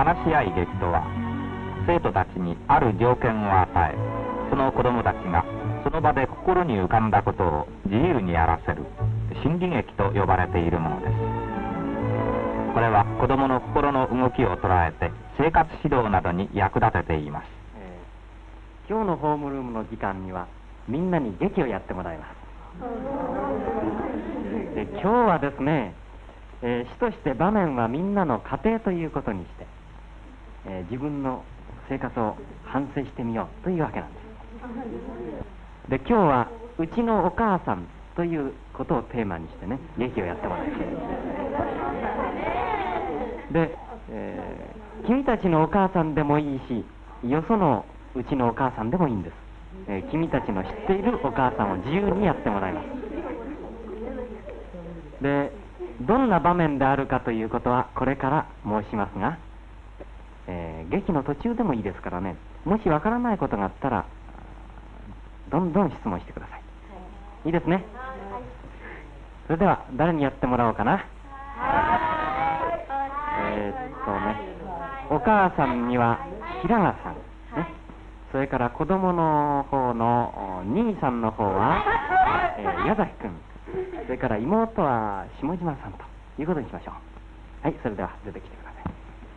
話し合い劇とは、生徒たちにある条件を与え、その子供たちがその場で心に浮かんだことを自由にやらせる心理劇と呼ばれているものです。これは子供の心の動きを捉えて生活指導などに役立てています。 今日のホームルームの時間にはみんなに劇をやってもらいます。今日はですね、主として場面はみんなの家庭ということにして、自分の生活を反省してみようというわけなんです。で、今日はうちのお母さんということをテーマにしてね、劇をやってもらいます。で、君たちのお母さんでもいいし、よそのうちのお母さんでもいいんです。君たちの知っているお母さんを自由にやってもらいます。で、どんな場面であるかということはこれから申しますが、劇の途中でもいいですからね、もしわからないことがあったらどんどん質問してください。いいですね。それでは誰にやってもらおうかな。お母さんには平賀さん、ね、それから子供の方の兄さんの方は、矢崎君、それから妹は下島さんということにしましょう。はい、それでは出てきてください。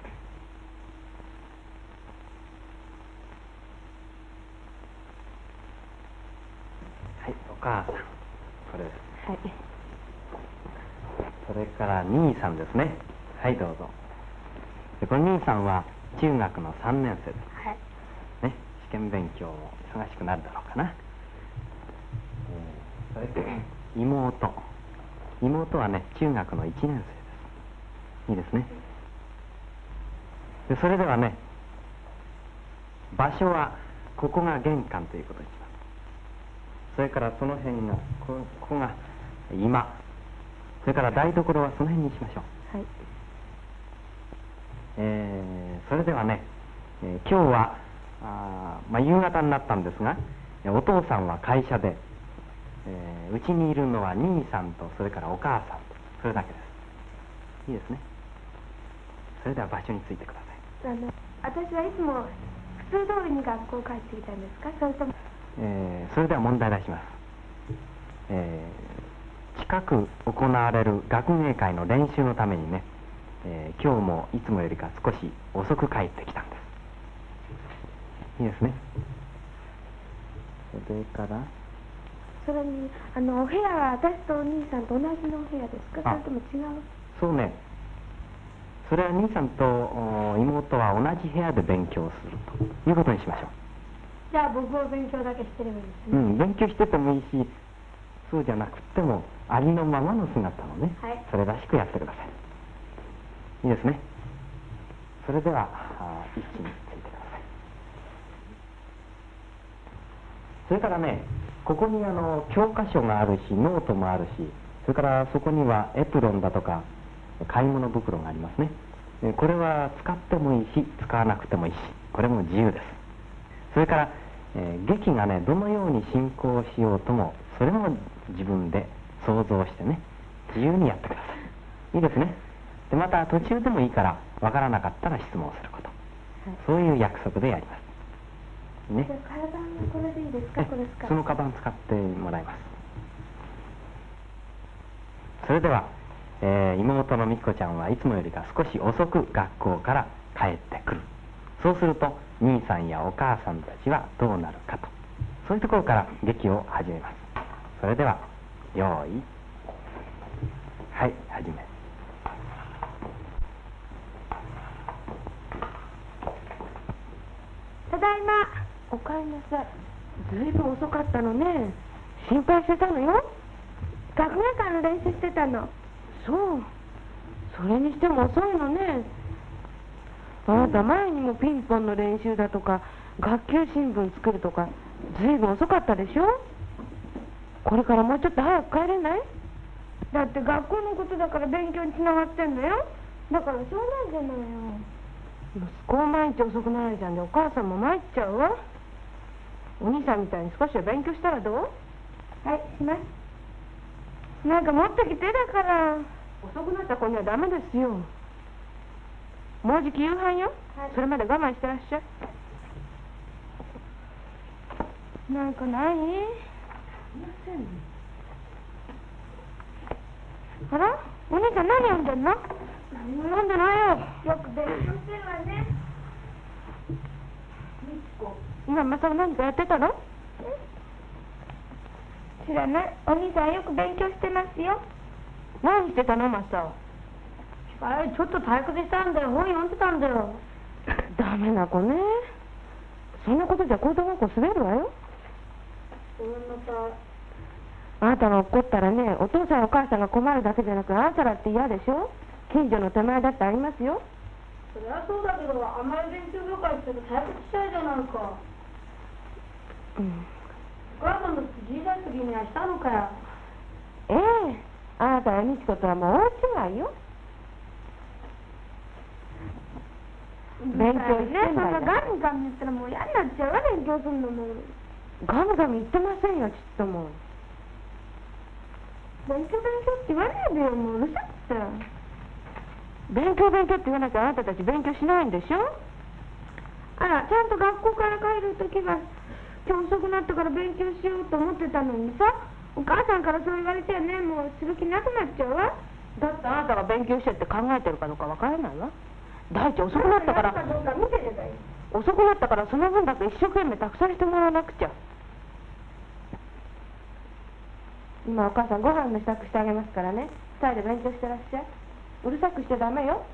はい、お母さん、これです。はい。それから兄さんですね。はい、どうぞ。で、この兄さんは中学の3年生です。はい。ね、試験勉強も忙しくなるだろうかな。それから妹はね、中学の1年生です。いいですね。で、それではね、場所はここが玄関ということにします。それからその辺がここが居間、それから台所はその辺にしましょう。はい。それではね、今日は夕方になったんですが、お父さんは会社で、うちにいるのは兄さんとそれからお母さんと、それだけです。いいですね。それでは場所についてください。 私はいつも普通通りに学校帰ってきたんですか、それとも。 それでは問題出します。近く行われる学芸会の練習のためにね、今日もいつもよりか少し遅く帰ってきたんです。いいですね。それからそれにお部屋は私とお兄さんと同じのお部屋ですか、それとも違う。 そうね、それは兄さんと妹は同じ部屋で勉強するということにしましょう。 じゃあ僕は勉強だけしてればいいですね。 勉強しててもいいし、そうじゃなくてもありのままの姿をね、はい、それらしくやってください。いいですね。それでは一気についてください。それからね、ここに教科書があるし、ノートもあるし、それからそこにはエプロンだとか買い物袋がありますね。これは使ってもいいし使わなくてもいいし、これも自由です。それから、劇がね、どのように進行しようともそれも自分で想像してね、自由にやってください。いいですね。で、また途中でもいいから分からなかったら質問すること、はい、そういう約束でやりますね。 じゃあカバンはこれでいいですか。これ使ってそのカバン使ってもらいます。それでは、妹の美子ちゃんはいつもよりか少し遅く学校から帰ってくる。そうすると兄さんやお母さんたちはどうなるかと、そういうところから劇を始めます。それでは用意、はい、始め。 ただいま。おかえりなさい。ずいぶん遅かったのね。心配してたのよ。学芸会の練習してたの。そう、それにしても遅いのね。あなた前にもピンポンの練習だとか学級新聞作るとかずいぶん遅かったでしょ。これからもうちょっと早く帰れない？だって学校のことだから勉強につながってんだよ。だからしょうがないじゃないよ。息子は毎日遅くなられちゃうんでお母さんも参っちゃうわ。お兄さんみたいに少しは勉強したらどう？はい、します。なんか持ってきて、だから遅くなった子にはダメですよ。 もうじき夕飯よ、はい、それまで我慢してらっしゃい。なんかない？あら、お兄さん何読んでんの？読んでないよ。よく勉強してるわね。今また何かやってたの？知らない。お兄さんよく勉強してますよ。何してたのマサオ？ちょっと退屈したんだよ。本読んでたんだよ。ダメな子ね。そんなことじゃ高等学校滑るわよ。ごめんなさい。あなたが怒ったらね、お父さんお母さんが困るだけじゃなく、あなただって嫌でしょ。近所の手前だってありますよ。そりゃそうだけど、あんまり勉強ばかりしてると退屈しちゃうじゃないか。お母さんだって小さい時にはしたのかよ。ええ、あなたは美智子とはもう大違いよ。勉強してんだよ。そんなガミガミ言ったらもう嫌になっちゃうわ、勉強するのも。ガミガミ言ってませんよ、ちっとも。勉強って言わないでよ、もううるさくて。勉強って言わなきゃあなたたち勉強しないんでしょ。あら、ちゃんと学校から帰るときは今日遅くなったから勉強しようと思ってたのにさ、お母さんからそう言われてはね、もうする気なくなっちゃうわ。だってあなたが勉強してって考えてるかどうかわからないわ。第一遅くなったから遅くなったからその分だけ一生懸命たくさんしてもらわなくちゃ。今お母さんご飯の支度してあげますからね、2人で勉強してらっしゃい。うるさくしちゃダメよ。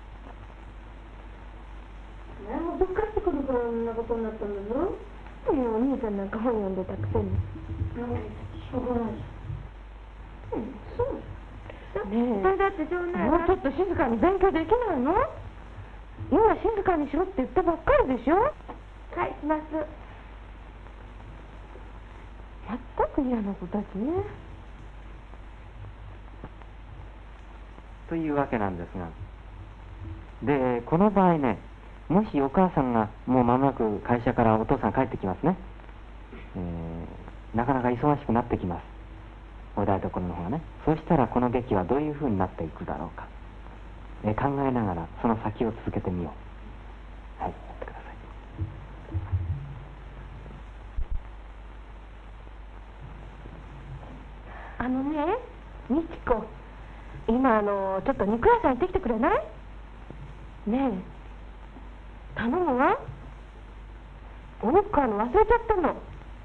もうどっかしてくるからこんなことになったんだぞ。お兄さんなんか本読んでたくせに。しょうがないし。そうねえ、だってしょうがない。もうちょっと静かに勉強できないの？今静かにしろって言ったばっかりでしょ。はい、します。まったく嫌な子たちね。 というわけなんですが、でこの場合ね、もしお母さんがもう間もなく会社からお父さん帰ってきますね、なかなか忙しくなってきます、お台所の方がね。そうしたらこの劇はどういうふうになっていくだろうか、考えながらその先を続けてみよう。はい、やってください。 美智子、今ちょっと肉屋さん行ってきてくれない？ねえ、頼むわ。お肉買うの忘れちゃったの。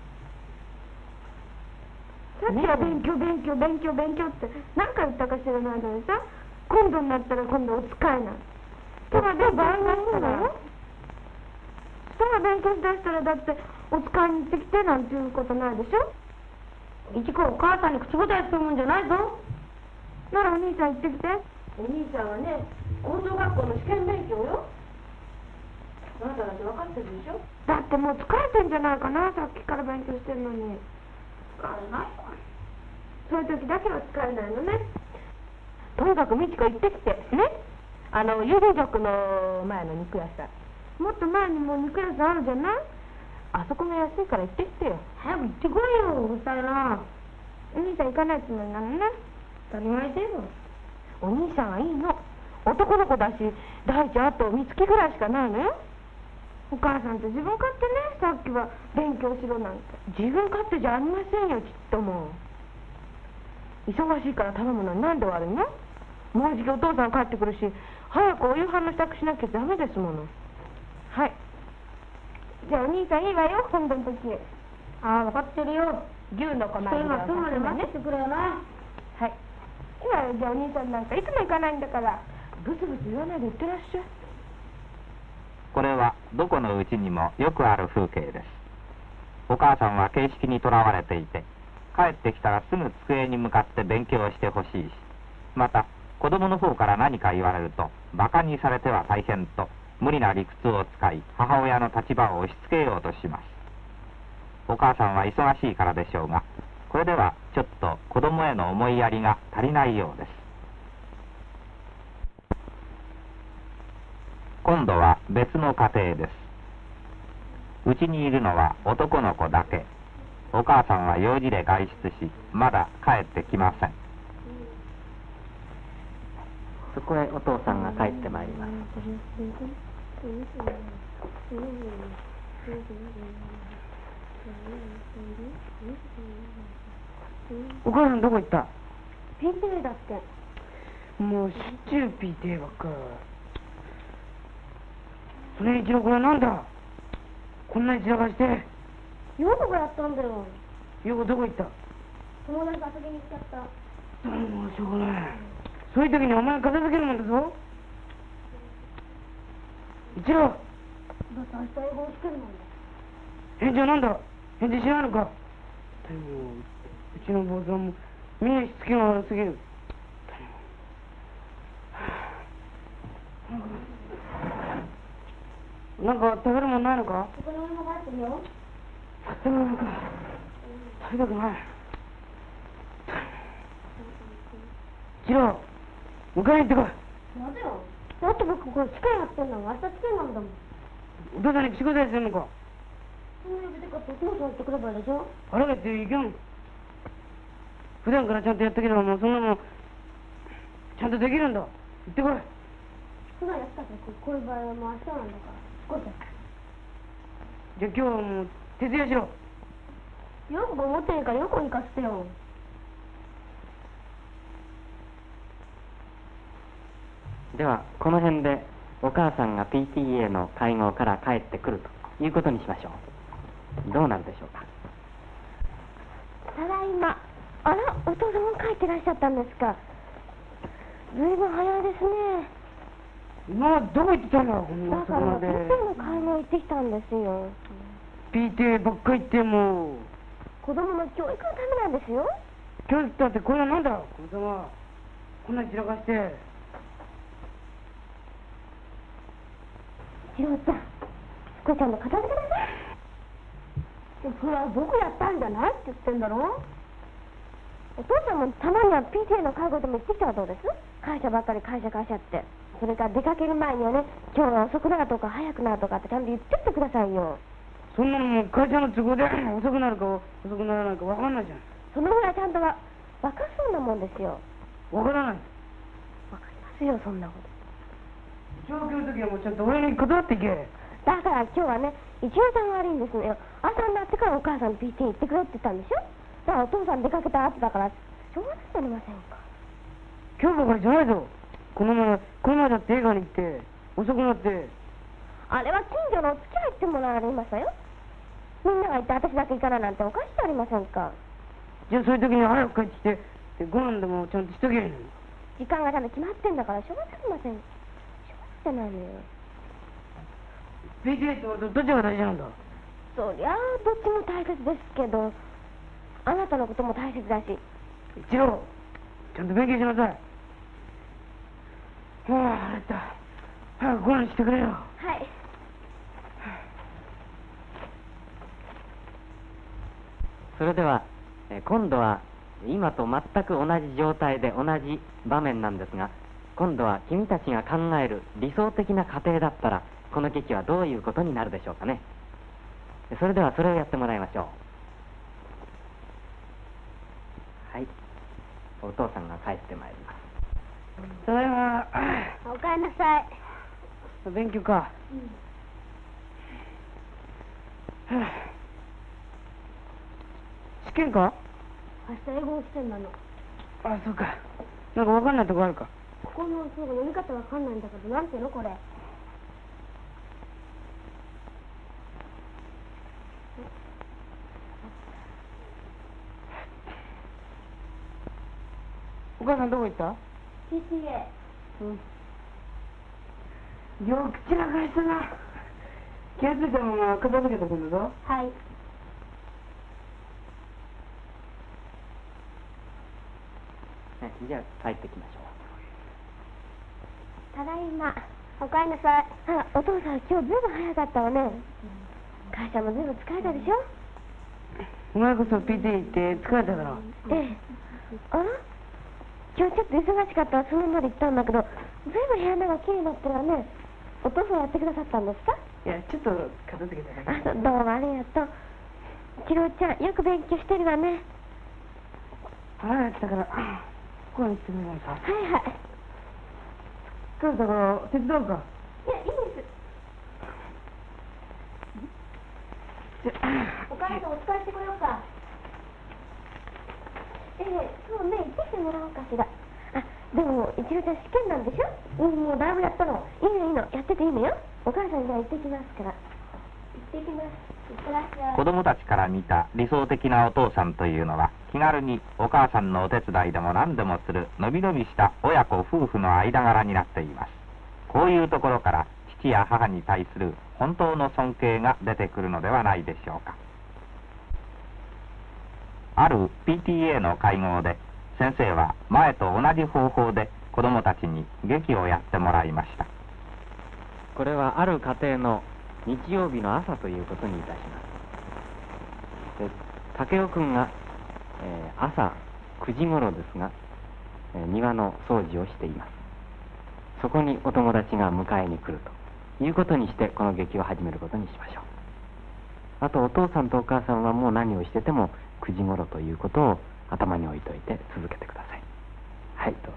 さっきは勉強って何回言ったか知らないのにさ、今度になったら今度お使いなん。人が場合がいいんだよ。人が勉強しだしたらだってお使いに行ってきてなんていうことないでしょ。いちこ、お母さんに口答えするもんじゃないぞ。ならお兄さん行ってきて。お兄さんはね、高等学校の試験勉強よ。あなただって分かってるでしょ。だってもう疲れてんじゃないかな、さっきから勉強してるのに。疲れないか。そういう時だけは疲れないのね。とにかく美智子行ってきてね。郵便局の前の肉屋さん、もっと前にも肉屋さんあるじゃない。あそこが安いから行ってきてよ。早く行ってこいよ、うるさいな。お兄さん行かないつもりなのね。当たり前だよ。お兄さんはいいの、男の子だし、第一あと三月ぐらいしかないのよ。お母さんって自分勝手ね。さっきは勉強しろなんて。自分勝手じゃありませんよ、ちっとも。忙しいから頼むのになんで悪いの？もうじきお父さん帰ってくるし、早くお夕飯の支度しなきゃダメですもの。はい、じゃあお兄さんいいわよ、今度の時。ああ、分かってるよ。牛のこま切れは今まで待っててくれよな。はい、今じゃあお兄さんなんかいつも行かないんだから、ブツブツ言わないで行ってらっしゃい。 これはどこのうちにもよくある風景です。お母さんは形式にとらわれていて、帰ってきたらすぐ机に向かって勉強してほしいし、また子供の方から何か言われるとバカにされては大変と無理な理屈を使い、母親の立場を押し付けようとします。お母さんは忙しいからでしょうが、これではちょっと子供への思いやりが足りないようです。今度は別の家庭です。うちにいるのは男の子だけ。お母さんは用事で外出し、まだ帰ってきません。 そこへお父さんが帰ってまいります。 お母さんどこ行った？ PTA だって。 もうしっちゅう PTA ばっか。それ一郎これなんだ？こんなに散らかして。 よくやったんだよ。 よくどこ行った？ 友達と遊びに行っちゃった。 もうしょうがない。そういう時にお前片付けるもんだぞ。一郎。 だって明日英語をつけるもんだ。 返事はなんだ？返事しないのか？でもうちの坊さんもみんなしつけが悪すぎる。なんか食べるもんないのか？ ここにお芋があってるよ。 食べるもんか。食べたくない。一郎、迎えに行ってこい。 なんでよ。だって僕これつけやってんだもん。明日つけなんだもん。 お父さんに口答えするのか？ そんなに出てかってお父さん言ってくればいいでしょ。 あれがっていけん。普段からちゃんとやっとければもうそんなのちゃんとできるんだ。行ってこい。 普段やったってこういう場合はもう明日なんだから。こうじゃあ今日はもう徹夜しろ。 よく思ってんからよく行かせてよ。 ではこの辺でお母さんが PTA の会合から帰ってくるということにしましょう。どうなるでしょうか。 ただいま。あら、お父様も帰ってらっしゃったんですか。ずいぶん早いですね。 今どこ行ってたんだこのだから遅くまで。 PTA の買い物行ってきたんですよ。 PTA ばっかり行っても子供の教育のためなんですよ。 教育だってこれはなんだ子供はこんなに散らかして。 次郎ちゃん、これちゃんと片付けなさい。それは僕やったんじゃないって言ってんだろ。お父さんもたまには PTA の会合でも行ってきたらどうです？会社ばっかり会社って。それから出かける前にはね、今日は遅くなるとか早くなるとかってちゃんと言ってってくださいよ。 そんなのもう会社の都合で遅くなるか遅くならないか分かんないじゃん。 そのぐらいちゃんと分かそうなもんですよ。 分からない。 分かりますよ、そんなこと。 上京の時はもうちゃんと俺に断っていけ。 だから今日はね、一郎さんが悪いんですよ。朝になってからお母さん PT 行ってくれって言ったんでしょ。だからお父さん出かけた後だからしょうがないじゃありませんか。 今日ばかりじゃないぞ。この前だって映画に行って遅くなって。 あれは近所のお付き合いってものがありましたよ。みんなが行って私だけ行かないなんておかしいじゃありませんか。 じゃあそういう時に早く帰ってきてご飯でもちゃんとしとけばいいのに。 時間がちゃんと決まってんだからしょうがないじゃありません。しょうがないじゃないのよ。 PTA ってどっちが大事なんだ？ そりゃあどっちも大切ですけど、あなたのことも大切だし。 一郎、ちゃんと勉強しなさい。はあ、腹減った。早くご飯してくれよ。 はい。 それでは今度は今と全く同じ状態で同じ場面なんですが、今度は君たちが考える理想的な家庭だったらこの劇はどういうことになるでしょうかね。それではそれをやってもらいましょう。はい、お父さんが帰ってまいります。 ただいま。 おかえりなさい。 勉強か。はあ、試験か？ 明日英語をしてんだの。 あ、そうか。なんか分かんないとこあるか？ ここのそう読み方わかんないんだけど、なんていうのこれ。 お母さんどこ行った？ PTA。 よく散らかしたな。気がついたまま片付けてくんだぞ。 はい。 じゃあ帰ってきましょただいま。おかえりなさい。あら、お父さん今日ずいぶん早かったわね。会社もずいぶん疲れたでしょ。 お前こそ PT 行って疲れただろ。 ええ。あら、今日ちょっと忙しかったらそのまで行ったんだけど、ずいぶん部屋の中きれいになってるわね。お父さんやってくださったんですか？ いや、ちょっと片付けただけ。 どうもありがとう。次郎ちゃんよく勉強してるわね。 腹減ったからここに行ってみますか。 はいはい。 疲れたから手伝うか。 いや、いいです。お母さんお使いしてこようか。そうね、行ってきてもらおうかしら。あ、でも一応じゃ試験なんでしょ。もうだいぶやったの。いいのいいの、やってていいのよ。お母さんじゃあ行ってきますから。行ってきます。いってらっしゃい。 子供たちから見た理想的なお父さんというのは、気軽にお母さんのお手伝いでも何でもするのびのびした親子夫婦の間柄になっています。こういうところから父や母に対する本当の尊敬が出てくるのではないでしょうか。ある PTA の会合で先生は前と同じ方法で子供たちに劇をやってもらいました。 これはある家庭の日曜日の朝ということにいたします。で、武雄君が、朝9時頃ですが、庭の掃除をしています。そこにお友達が迎えに来るということにしてこの劇を始めることにしましょう。あとお父さんとお母さんはもう何をしてても9時頃ということを頭に置いといて続けてください。はい、どうぞ。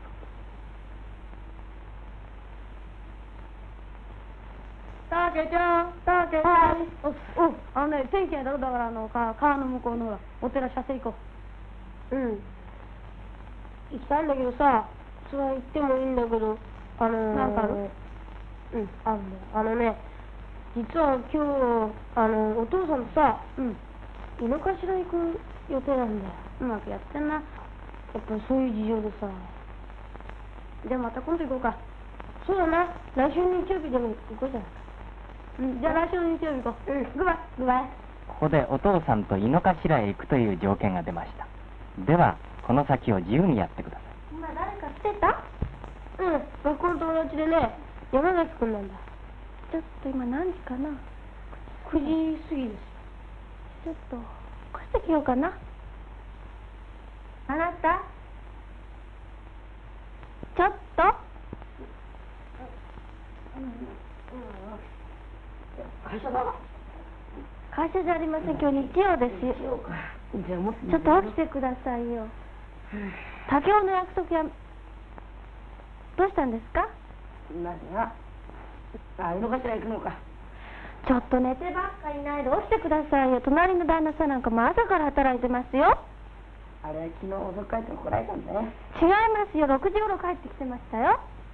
たけちゃん、たけちゃん。ね、天気やだろ、だから川の向こうのほら、お寺写生行こう。行きたいんだけどさ、それは行ってもいいんだけど、なんかある？あるんだよ。ね、実は今日、お父さんとさ、井の頭行く予定なんだよ。うまくやってんな。やっぱりそういう事情でさ。じゃあまた今度行こうか。そうだな、来週日曜日でも行こうじゃないか。じゃあ来週の日曜日行こう。グバイ、グバイ。 ここでお父さんと井の頭へ行くという条件が出ました。ではこの先を自由にやってください。 今誰か来てた？ 学校の友達でね、山崎君なんだ。 ちょっと今何時かな。 9時過ぎです。 ちょっと起こしてきようかな。あなた、ちょっと。 会社だ。 会社じゃありません。今日日曜ですよ。 じゃあもちょっと起きてくださいよ。竹雄の約束やどうしたんですか？ 何が？井の頭行くのか。 ちょっと寝てばっかりいないで起きてくださいよ。隣の旦那さんなんかも朝から働いてますよ。 あれ、昨日遅く帰って怒られたんだね。 違いますよ。6時頃帰ってきてましたよ。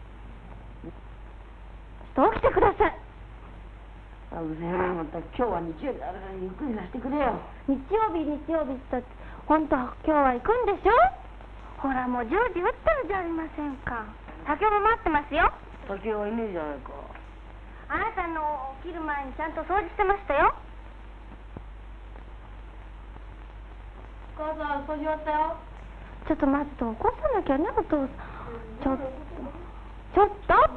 ちょっと起きてください。 うぜえな、また今日は日曜日だからゆっくりさせてくれよ。 日曜日って本当は今日は行くんでしょ。ほらもう10時打ってるじゃありませんか。竹雄も待ってますよ。 竹雄はいねえじゃないか。 あなたの起きる前にちゃんと掃除してましたよ。 お母さん、掃除終わったよ。 ちょっと待って、起こさなきゃね、お父さん。ちょっと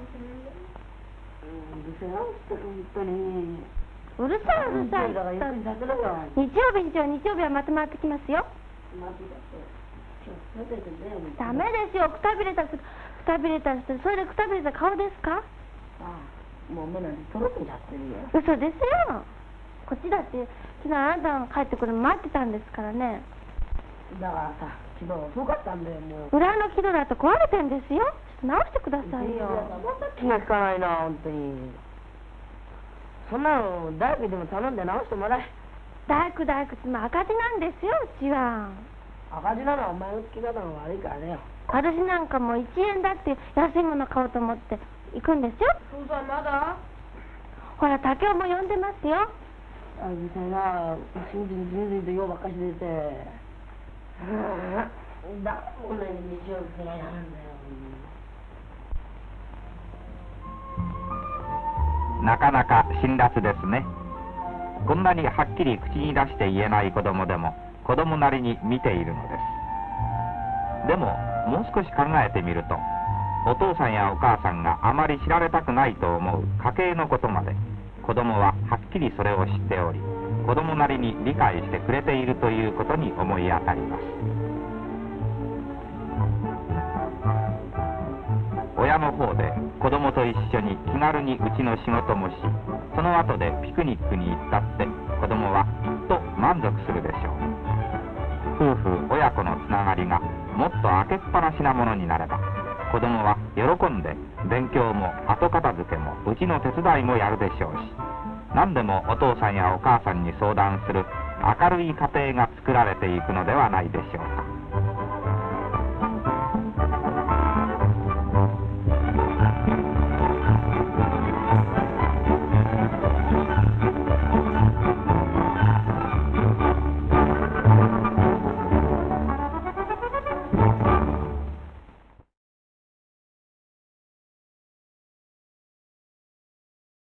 うるせえな、本当に。 うるさいうるさい。 だからゆっくりさせろよ。 日曜日はまた回ってきますよ。ダメですよ。くたびれた人、それでくたびれた顔ですか？ もう目なんてとろけちゃってるよ。 嘘ですよ。こっちだって昨日あなたが帰ってくるの待ってたんですからね。 だからさ、昨日遅かったんだよ、もう。 裏の木戸だと壊れてんですよ。直してくださいよ。 気が利かないな、本当に。そんなの大工でも頼んで直してもらえ。 大工っても赤字なんですよ、うちは。 赤字なのはお前の付き方が悪いからだよ。 私なんかもう1円だって安いもの買おうと思って行くんですよ。 父さんまだ？ ほら、竹雄も呼んでますよ。 うるさいな、新人ずいずいと用ばっかし出て。だもんね、日曜日嫌いなんだよ。 なかなか辛辣ですね。こんなにはっきり口に出して言えない子供でも子供なりに見ているのです。でももう少し考えてみると、お父さんやお母さんがあまり知られたくないと思う家計のことまで子供ははっきりそれを知っており、子供なりに理解してくれているということに思い当たります。親の方で子供と一緒に気軽にうちの仕事もし、その後でピクニックに行ったって子供はきっと満足するでしょう。夫婦親子のつながりがもっと開けっぱなしなものになれば、 子供は喜んで勉強も後片付けもうちの手伝いもやるでしょうし、何でもお父さんやお母さんに相談する明るい家庭が作られていくのではないでしょうか。